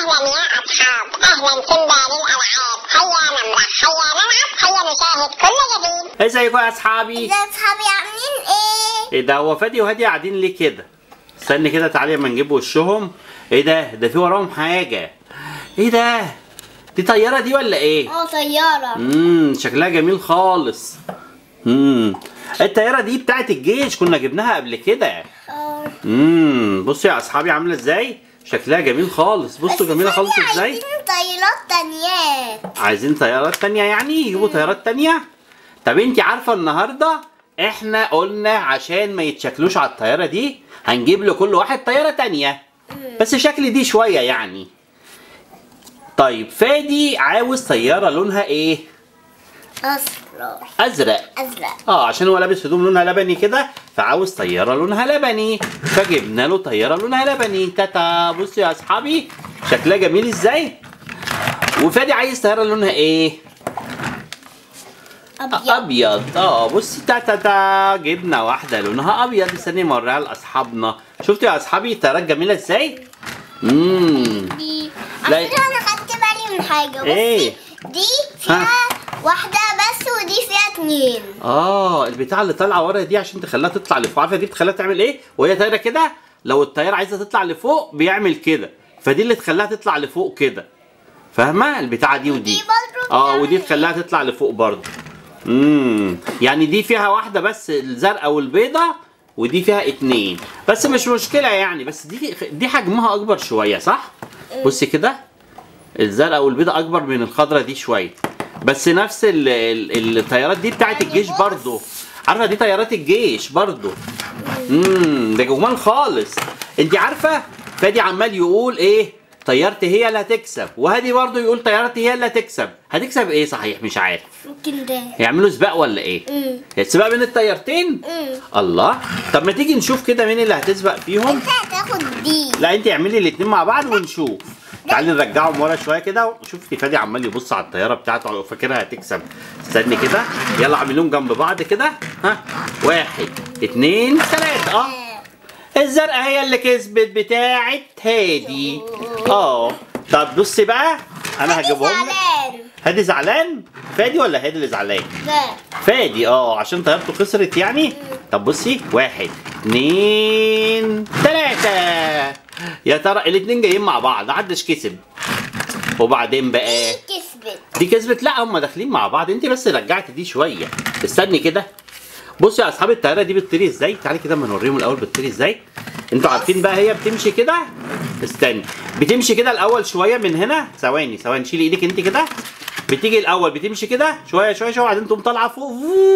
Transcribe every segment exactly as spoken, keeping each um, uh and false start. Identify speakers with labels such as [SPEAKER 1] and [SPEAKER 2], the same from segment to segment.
[SPEAKER 1] أهلا يا أصحاب، أهلا سيمبا للألعاب، هيا نمرح، هيا نلعب، هيا نشاهد كل جديد.
[SPEAKER 2] ازيكم يا أصحابي؟
[SPEAKER 1] ازي أصحابي عاملين إيه؟
[SPEAKER 2] ايه ده، هو فادي وهادي قاعدين ليه كده؟ استني كده، تعالي اما نجيب وشهم. ايه ده؟ ده في وراهم حاجة. ايه ده؟ دي طيارة دي ولا ايه؟
[SPEAKER 1] اه طيارة.
[SPEAKER 2] امم شكلها جميل خالص. امم الطيارة دي بتاعت الجيش، كنا جبناها قبل كده.
[SPEAKER 1] اه
[SPEAKER 2] امم بصوا يا أصحابي عاملة ازاي؟ شكلها جميل خالص. بصوا جميلة خالص ازاي؟
[SPEAKER 1] عايزين طيارات تانيات.
[SPEAKER 2] عايزين طيارات تانية يعني؟ يجيبوا طيارات تانية؟ طب انتي عارفة النهاردة احنا قلنا عشان ما يتشكلوش على الطيارة دي هنجيب لكل واحد طيارة تانية، بس شكل دي شوية يعني. طيب فادي عاوز طيارة لونها ايه؟
[SPEAKER 1] أصفر.
[SPEAKER 2] ازرق.
[SPEAKER 1] أزرق.
[SPEAKER 2] اه عشان هو لابس هدوم لونها لبني كده، فعاوز طيارة لونها لبني، فجبنا له طيارة لونها لبني. تاتا، بصوا يا اصحابي شكلها جميل ازاي. وفادي عايز طيارة لونها ايه؟
[SPEAKER 1] أبيض.
[SPEAKER 2] ابيض. اه بصي تا تا تا جبنا واحده لونها ابيض. استني نوريها لاصحابنا. شفتوا يا اصحابي الطيارات جميله ازاي؟ امم
[SPEAKER 1] دي
[SPEAKER 2] لا.
[SPEAKER 1] على فكرة أنا خدت بالي من حاجة. بصي
[SPEAKER 2] ايه؟
[SPEAKER 1] دي فيها واحدة بس ودي فيها اتنين.
[SPEAKER 2] اه البتاعه اللي طالعه ورا دي عشان تخليها تطلع لفوق. عارفه دي بتخليها تعمل ايه؟ وهي طايره كده، لو الطياره عايزه تطلع لفوق بيعمل كده، فدي اللي تخليها تطلع لفوق كده. فاهمه البتاعه دي ودي؟
[SPEAKER 1] ودي برضه
[SPEAKER 2] اه
[SPEAKER 1] بتعمل
[SPEAKER 2] ودي تخليها تطلع لفوق برضه. امم يعني دي فيها واحده بس الزرقاء والبيضه، ودي فيها اتنين، بس مش مشكله يعني. بس دي دي حجمها اكبر شويه صح؟ بصي كده الزرقاء والبيضه اكبر من الخضره دي شويه، بس نفس ال ال الطيارات دي بتاعت الجيش برضو. عارفه دي طيارات الجيش برضو. امم ده جمال خالص. انت عارفه فادي عمال يقول ايه؟ طيارتي هي اللي هتكسب، وهادي برضو يقول طيارتي هي اللي هتكسب. هتكسب ايه صحيح؟ مش عارف.
[SPEAKER 1] ممكن ده.
[SPEAKER 2] هيعملوا سباق ولا ايه؟
[SPEAKER 1] امم
[SPEAKER 2] سباق بين الطيارتين؟
[SPEAKER 1] امم
[SPEAKER 2] الله. طب ما تيجي نشوف كده مين اللي هتسبق فيهم.
[SPEAKER 1] انت هتاخد دي.
[SPEAKER 2] لا انت اعملي الاتنين مع بعض ونشوف. تعالي نرجعهم ورا شويه كده. شوفي فادي عمال يبص على الطياره بتاعته فاكرها هتكسب. استني كده، يلا اعملهم جنب بعض كده. ها، واحد اتنين تلاته. اه الزرقاء هي اللي كسبت بتاعت هادي. اه طب بصي بقى انا هجيبهم لك. هادي زعلان؟ فادي ولا هادي اللي زعلان؟
[SPEAKER 1] ده
[SPEAKER 2] فادي. اه عشان طيارته خسرت يعني. طب بصي، واحد اتنين تلاته. يا ترى الاتنين جايين مع بعض، محدش كسب. وبعدين بقى
[SPEAKER 1] كسبت.
[SPEAKER 2] دي كسبت. لا هم داخلين مع بعض، انت بس رجعت دي شويه. استني كده. بصوا يا اصحاب الطياره دي بتطير ازاي. تعالي كده اما نوريهم الاول بتطير ازاي. انتوا عارفين بقى هي بتمشي كده. استني، بتمشي كده الاول شويه من هنا. ثواني ثواني، شيلي ايدك انت كده. بتيجي الاول بتمشي كده شويه شويه شويه، وبعدين تقوم طالعه فوق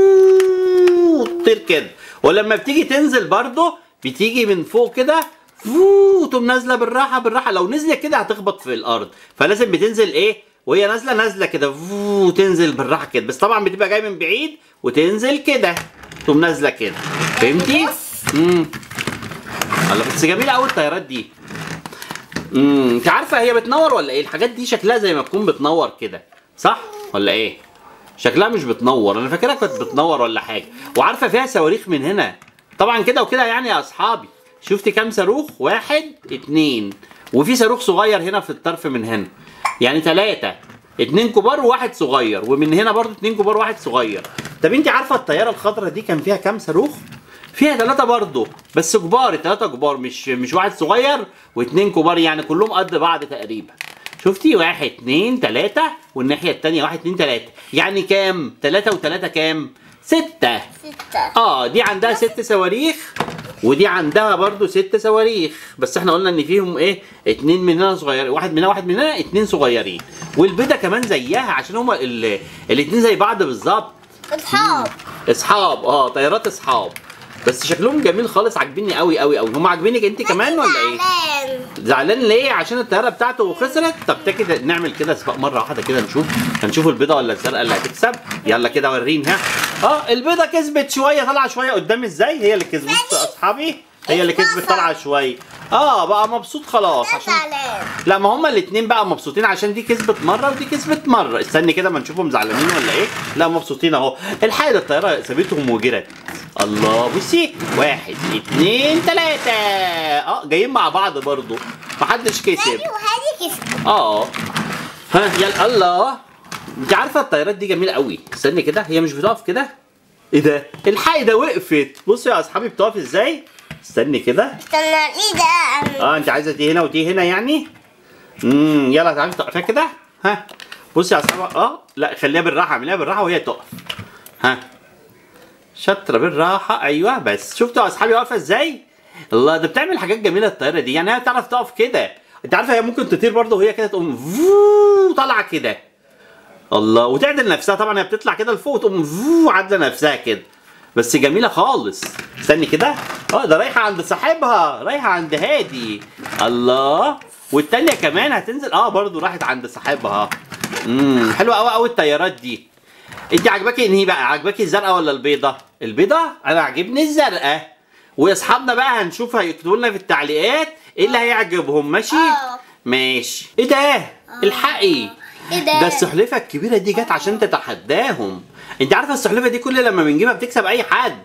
[SPEAKER 2] تطير كده. ولما بتيجي تنزل برضه بتيجي من فوق كده تقوم نازله بالراحه بالراحه. لو نزلت كده هتخبط في الارض، فلازم بتنزل ايه وهي نازله نازله كده وتنزل بالراحه كده. بس طبعا بتبقى جاي من بعيد وتنزل كده تقوم نازله كده. فهمتي؟ امم الله، بس جميله قوي الطيارات دي. امم انت عارفه هي بتنور ولا ايه؟ الحاجات دي شكلها زي ما تكون بتنور كده صح ولا ايه؟ شكلها مش بتنور، انا فاكرها كانت بتنور ولا حاجه. وعارفه فيها صواريخ من هنا طبعا كده وكده يعني يا اصحابي. شفتي كام صاروخ؟ واحد اتنين، وفي صاروخ صغير هنا في الطرف من هنا، يعني ثلاثة. اتنين كبار وواحد صغير، ومن هنا برضو اتنين كبار وواحد صغير. طب انت عارفه الطياره الخضراء دي كان فيها كام صاروخ؟ فيها ثلاثة برضو، بس كبار. الثلاثة كبار، مش مش واحد صغير واتنين كبار، يعني كلهم قد بعض تقريبا. شفتي؟ واحد اتنين تلاتة، والناحية التانية واحد اتنين تلاتة، يعني كام؟ تلاتة وتلاتة كام؟ ستة.
[SPEAKER 1] ستة.
[SPEAKER 2] اه دي عندها ست صواريخ، ودي عندها برضو ست صواريخ، بس احنا قلنا ان فيهم ايه؟ اتنين من هنا صغيرين، واحد من هنا واحد من هنا، اتنين صغيرين. والبيضة كمان زيها عشان هما ال... الاتنين زي بعض بالظبط.
[SPEAKER 1] اصحاب.
[SPEAKER 2] اصحاب. اه طيارات اصحاب، بس شكلهم جميل خالص. عاجبيني قوي قوي قوي. هم عاجبينك انت كمان ولا ايه؟
[SPEAKER 1] زعلان.
[SPEAKER 2] زعلان ليه؟ عشان الطياره بتاعته خسرت. طب كده نعمل كده سباق مره واحده كده نشوف هنشوف البيضه ولا الزرقاء اللي هتكسب. يلا كده وريني. ها اه البيضه كسبت شويه، طالعه شويه قدام ازاي. هي اللي كسبت يا اصحابي، هي اللي كسبت طالعه شويه. اه بقى مبسوط خلاص عشان
[SPEAKER 1] زعلان.
[SPEAKER 2] لا ما هما الاثنين بقى مبسوطين عشان دي كسبت مره ودي كسبت مره. استني كده ما نشوفهم زعلانين ولا ايه. لا مبسوطين اهو. الحقيقه الطياره سابتهم وجرت. الله بصي، واحد اتنين تلاته. اه جايين مع بعض برضو، محدش كسب.
[SPEAKER 1] هادي وهادي كسب.
[SPEAKER 2] اه ها يلا. الله، انت عارفه الطيارات دي جميله قوي. استني كده، هي مش بتقف كده؟ ايه ده؟ الحقي ده وقفت. بصوا يا اصحابي بتقف ازاي. استني كده.
[SPEAKER 1] استنى ايه ده؟
[SPEAKER 2] اه انت عايزه دي هنا ودي هنا يعني؟ امم يلا تعالي تقفيها كده. ها بصي يا اصحابي. اه لا خليها بالراحه، اعمليها بالراحه وهي تقف. ها شاطره، بالراحه. ايوه بس. شفتوا يا اصحابي واقفه ازاي؟ الله، ده بتعمل حاجات جميله الطياره دي. يعني هي بتعرف تقف كده. انت عارفه هي ممكن تطير برضه وهي كده تقوم فوو طالعه كده. الله، وتعدل نفسها طبعا. هي بتطلع كده لفوق وتقوم فوو عادله نفسها كده. بس جميله خالص. استني كده. اه ده رايحه عند صاحبها، رايحه عند هادي. الله، والتانيه كمان هتنزل. اه برضه راحت عند صاحبها. امم حلوه قوي قوي الطيارات دي. انت عجباكي انهي بقى؟ عجباكي الزرقاء ولا البيضه؟ البيضه؟ انا عاجبني الزرقاء. واصحابنا بقى هنشوف هيكتبوا لنا في التعليقات ايه اللي هيعجبهم. ماشي؟
[SPEAKER 1] اه
[SPEAKER 2] ماشي. ايه ده؟ الحقي،
[SPEAKER 1] ايه ده؟
[SPEAKER 2] ده السحلفه الكبيره دي جت عشان تتحداهم. انت عارفه السحلفه دي كل لما بنجيبها بتكسب اي حد.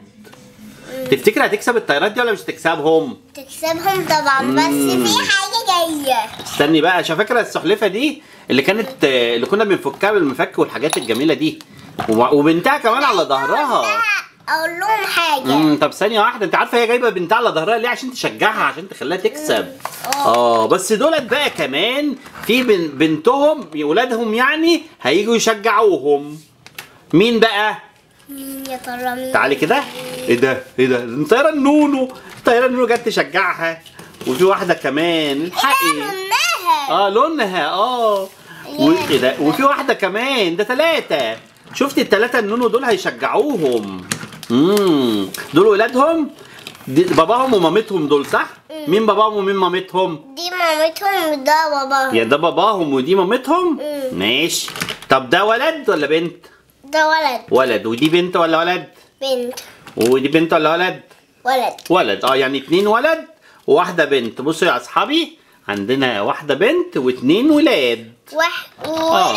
[SPEAKER 2] تفتكر هتكسب الطيارات دي ولا مش هتكسبهم؟
[SPEAKER 1] تكسبهم طبعا. بس في حاجه جايه.
[SPEAKER 2] استني بقى. عشان فاكره السحلفه دي اللي كانت اللي كنا بنفكها بالمفك والحاجات الجميله دي، وبنتها كمان على ظهرها.
[SPEAKER 1] اقول لهم حاجه.
[SPEAKER 2] امم طب ثانيه واحده، انت عارفه هي جايبه بنتها على ظهرها ليه؟ عشان تشجعها، عشان تخليها تكسب. اه بس دولت بقى كمان في بن بنتهم ولادهم يعني هيجوا يشجعوهم. مين بقى؟
[SPEAKER 1] مين يا ترى؟ مين؟
[SPEAKER 2] تعالي كده. ايه ده؟ ايه ده؟ الطياره النونو. الطياره النونو جت تشجعها. وفي واحده كمان. الحقي.
[SPEAKER 1] لونها.
[SPEAKER 2] اه لونها. اه وايه ده؟ وفي واحده كمان. ده ثلاثه. شفتي الثلاثه النونو دول هيشجعوهم. امم دول ولادهم. باباهم ومامتهم دول صح؟ مم. مين باباهم ومين مامتهم؟
[SPEAKER 1] دي مامتهم وده باباهم.
[SPEAKER 2] يا ده باباهم ودي مامتهم؟
[SPEAKER 1] مم.
[SPEAKER 2] ماشي. طب ده ولد ولا بنت؟
[SPEAKER 1] ده ولد.
[SPEAKER 2] ولد. ودي بنت ولا ولد؟
[SPEAKER 1] بنت.
[SPEAKER 2] ودي بنت ولا ولد؟
[SPEAKER 1] ولد.
[SPEAKER 2] ولد. اه يعني اتنين ولد وواحدة بنت. بصوا يا اصحابي، عندنا واحدة بنت واتنين ولاد.
[SPEAKER 1] واحد ولد.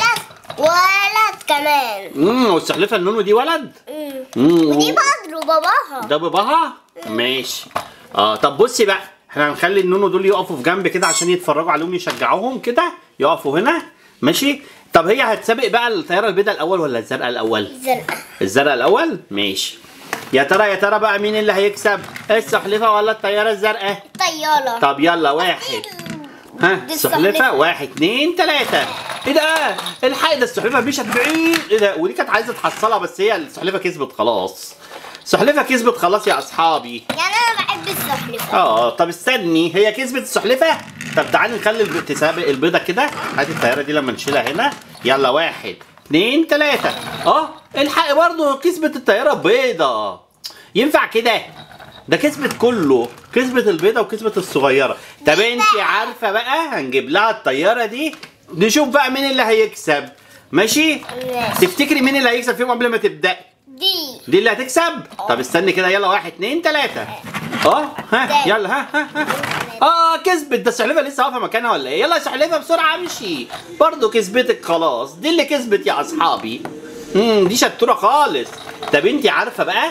[SPEAKER 1] ولد كمان.
[SPEAKER 2] امم والسحلفة النونو دي ولد؟
[SPEAKER 1] امم ودي برضه باباها.
[SPEAKER 2] ده باباها؟ ماشي. اه طب بصي بقى، احنا هنخلي النونو دول يقفوا في جنب كده عشان يتفرجوا عليهم يشجعوهم كده. يقفوا هنا. ماشي. طب هي هتسابق بقى الطيارة البيضاء الأول ولا الزرقاء الأول؟
[SPEAKER 1] الزرقاء.
[SPEAKER 2] الزرقاء الأول؟ ماشي. يا ترى يا ترى بقى مين اللي هيكسب؟ السحلفة ولا الطيارة الزرقاء؟
[SPEAKER 1] الطيارة.
[SPEAKER 2] طب يلا واحد. ها السحلفة. واحد اتنين تلاتة. ايه ده؟ الحقي، ده السحلفة مشت بعيد. ايه ده؟ ودي كانت عايزة تحصلها بس هي السحلفة كسبت خلاص. السحلفة كسبت خلاص يا أصحابي.
[SPEAKER 1] يعني أنا بحب السحلفة.
[SPEAKER 2] اه طب استني، هي كسبت السحلفة؟ طب تعالي نخلي تسابق البيضة كده. هاتي الطيارة دي لما نشيلها هنا. يلا واحد اتنين تلاتة. اه الحقي برضه كسبت الطيارة البيضة. ينفع كده؟ ده كسبت كله. كسبت البيضة وكسبت الصغيرة. طب انت عارفة بقى هنجيب لها الطيارة دي نشوف بقى مين اللي هيكسب. ماشي؟
[SPEAKER 1] ماشي.
[SPEAKER 2] تفتكري مين اللي هيكسب فيهم قبل ما تبدأ؟
[SPEAKER 1] دي.
[SPEAKER 2] دي اللي هتكسب؟ طب استني كده. يلا واحد اتنين تلاتة. اه ها يلا ها ها ها. اه كسبت. ده السحلفة لسه واقفة مكانها ولا ايه؟ يلا يا سحلفة بسرعة امشي. برضه كسبتك خلاص. دي اللي كسبت يا اصحابي. امم دي شطورة خالص. طب انت عارفة بقى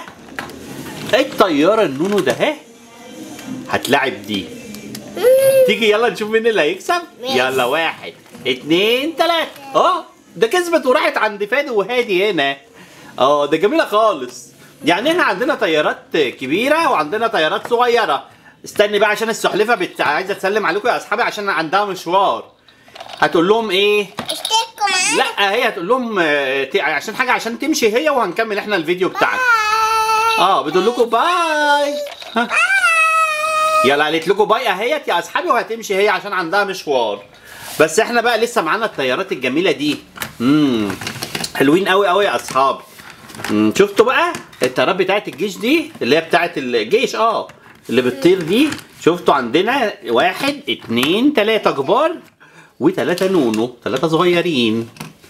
[SPEAKER 2] الطيارة النونو ده اهي هتلاعب دي. تيجي يلا نشوف مين اللي هيكسب. يلا واحد اتنين تلاتة. اه ده كسبت وراحت عند فادي وهادي هنا. اه ده جميلة خالص. يعني احنا عندنا طيارات كبيرة وعندنا طيارات صغيرة. استني بقى عشان السحلفة بت... عايزة تسلم عليكم يا اصحابي عشان عندها مشوار. هتقول لهم ايه؟
[SPEAKER 1] اشتركوا معانا.
[SPEAKER 2] لا هي هتقول لهم عشان حاجة عشان تمشي هي وهنكمل احنا الفيديو بتاعنا. اه بتقول لكم باي. ها. يلا قالت لكم باي اهيت يا اصحابي وهتمشي هي عشان عندها مشوار. بس احنا بقى لسه معانا الطيارات الجميله دي. امم حلوين قوي قوي يا اصحابي. امم شفتوا بقى الطيارات بتاعت الجيش دي اللي هي بتاعت الجيش اه اللي بتطير دي. شفتوا عندنا واحد اتنين تلاته كبار وتلاته نونو، تلاته صغيرين.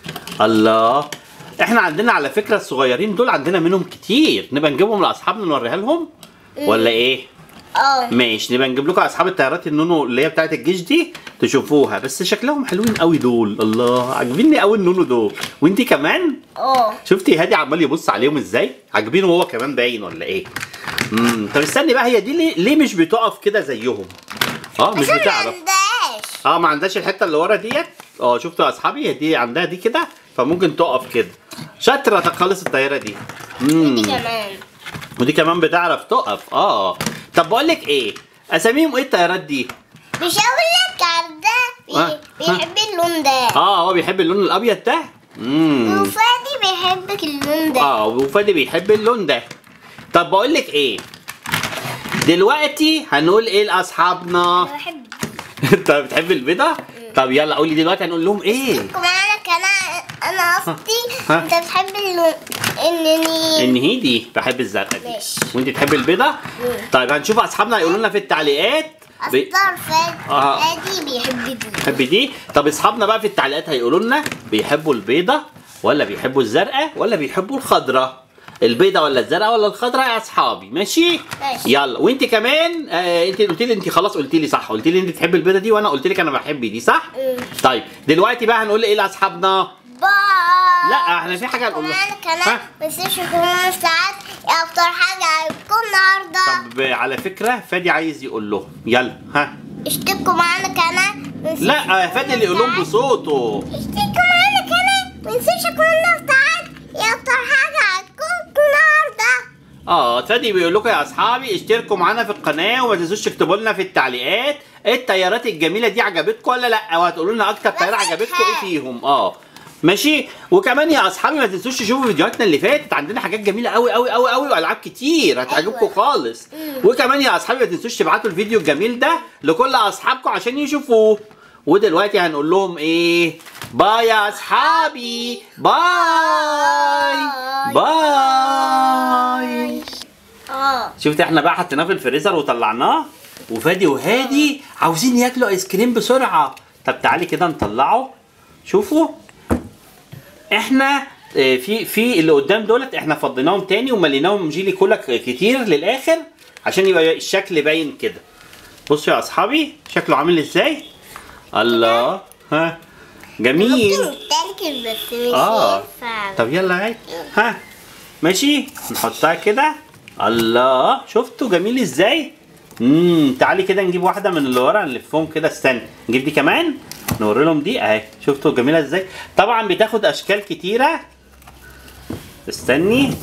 [SPEAKER 2] الله، احنا عندنا على فكره الصغيرين دول عندنا منهم كتير. نبقى نجيبهم لاصحابنا نوريها لهم ولا ايه؟
[SPEAKER 1] اه
[SPEAKER 2] ماشي، نبقى نجيب لكم اصحاب الطيارات النونو اللي هي بتاعت الجيش دي تشوفوها، بس شكلهم حلوين قوي دول. الله، عاجبيني قوي النونو دول. وانتي كمان
[SPEAKER 1] اه
[SPEAKER 2] شفتي هادي عمال يبص عليهم ازاي؟ عاجبينه هو كمان باين ولا ايه؟ امم طب استني بقى، هي دي ليه, ليه مش بتقف كده زيهم؟ اه مش
[SPEAKER 1] عشان
[SPEAKER 2] بتعرف.
[SPEAKER 1] ما عندهاش.
[SPEAKER 2] اه ما عندهاش الحته اللي ورا ديت. اه شفتوا يا اصحابي، هي دي عندها دي كده، فممكن تقف كده. شاطره خالص الطياره دي. امم
[SPEAKER 1] دي كمان.
[SPEAKER 2] ودي كمان بتعرف تقف. اه طب بقول لك ايه، اساميهم ايه الطيارات دي؟
[SPEAKER 1] مش هقول لك على ده.
[SPEAKER 2] آه.
[SPEAKER 1] بي- بيحب اللون ده.
[SPEAKER 2] اه هو بيحب اللون الابيض ده. امم
[SPEAKER 1] وفادي بيحب اللون ده.
[SPEAKER 2] اه وفادي بيحب اللون ده. طب بقول لك ايه، دلوقتي هنقول ايه لاصحابنا؟
[SPEAKER 1] انا بحب
[SPEAKER 2] انت بتحب البيضه؟ طب يلا قولي دلوقتي هنقول لهم ايه؟
[SPEAKER 1] انا كمان. انا قصدي
[SPEAKER 2] ها؟
[SPEAKER 1] انت بتحب اللون انني
[SPEAKER 2] ان هيدي بحب الزرقاء دي.
[SPEAKER 1] ماشي.
[SPEAKER 2] وانت تحب البيضه؟ طيب هنشوف اصحابنا هيقولوا لنا في التعليقات. بي-
[SPEAKER 1] اصدر فادي
[SPEAKER 2] آه.
[SPEAKER 1] فادي بيحب دي.
[SPEAKER 2] بتحب دي؟ طب اصحابنا بقى في التعليقات هيقولوا لنا بيحبوا البيضه ولا بيحبوا الزرقاء ولا بيحبوا الخضراء؟ البيضه ولا الزرقاء ولا الخضراء يا اصحابي؟ ماشي؟
[SPEAKER 1] ماشي.
[SPEAKER 2] يلا وانت كمان آه انت قلت لي، انت خلاص قلت لي صح، قلت لي انت تحب البيضه دي وانا قلت لك انا بحب دي، صح؟
[SPEAKER 1] مم.
[SPEAKER 2] طيب دلوقتي بقى هنقول ايه لاصحابنا؟
[SPEAKER 1] باي.
[SPEAKER 2] لا احنا في حاجه هنقول لها.
[SPEAKER 1] كمان كمان
[SPEAKER 2] ها؟
[SPEAKER 1] بس كمان ساعات اكتر حاجه هتكون النهارده.
[SPEAKER 2] طب على فكره فادي عايز يقول لهم، يلا ها.
[SPEAKER 1] اشتركوا معانا كمان.
[SPEAKER 2] لا يا فادي اللي يقول لهم بصوته.
[SPEAKER 1] اشتركوا معانا كمان. ما تنسوش كلنا ساعات اكتر حاجه هتكون النهارده.
[SPEAKER 2] اه فادي بيقول لكم يا اصحابي اشتركوا معانا في القناه وما تنسوش تكتبوا لنا في التعليقات الطيارات الجميله دي عجبتكم ولا لا، وهتقولوا لنا اكتر طياره عجبتكم ايه فيهم. اه ماشي. وكمان يا اصحابي ما تنسوش تشوفوا فيديوهاتنا اللي فاتت، عندنا حاجات جميله قوي قوي قوي قوي والعاب كتير هتعجبكم
[SPEAKER 1] أيوة.
[SPEAKER 2] خالص. وكمان يا اصحابي ما تنسوش تبعتوا الفيديو الجميل ده لكل اصحابكم عشان يشوفوه. ودلوقتي هنقول لهم ايه؟ باي يا اصحابي، باي باي.
[SPEAKER 1] اه
[SPEAKER 2] شفت احنا بقى حطيناه في الفريزر وطلعناه، وفادي وهادي عاوزين ياكلوا ايس كريم بسرعه. طب تعالي كده نطلعه. شوفوا احنا اه، في في اللي قدام دولت احنا فضيناهم تاني ومليناهم جيلي كولا كتير للاخر عشان يبقى الشكل باين كده. بصوا يا اصحابي شكله عامل ازاي. الله، ها جميل.
[SPEAKER 1] ممكن تاكل بس مش
[SPEAKER 2] اه
[SPEAKER 1] ينفع.
[SPEAKER 2] طب يلا هاي، ها ماشي نحطها كده. الله شفتوا جميل ازاي؟ امم تعالي كده نجيب واحده من اللي ورا نلفهم كده. استنى نجيب دي كمان نوري لهم دي اهي. شفتوا جميله ازاي؟ طبعا بتاخد اشكال كتيره. استني.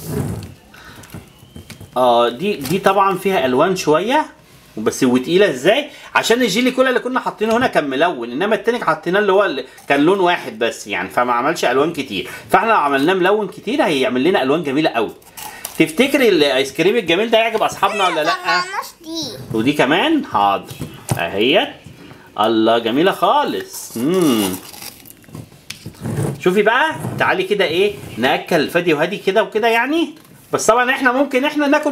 [SPEAKER 2] اه دي دي طبعا فيها الوان شويه بس وتقيله ازاي، عشان الجيلي كولا اللي كنا حاطينه هنا كان ملون، انما التاني حطيناه اللي هو اللي كان لون واحد بس يعني، فما عملش الوان كتير. فاحنا لو عملناه ملون كتير هيعمل لنا الوان جميله قوي. تفتكري الايس كريم الجميل ده يعجب اصحابنا ولا لا؟
[SPEAKER 1] طلعناش دي.
[SPEAKER 2] ودي كمان حاضر اهيت. الله جميله خالص. امم شوفي بقى تعالي كده ايه ناكل فادي وهادي كده وكده يعني، بس طبعا احنا ممكن احنا ناكل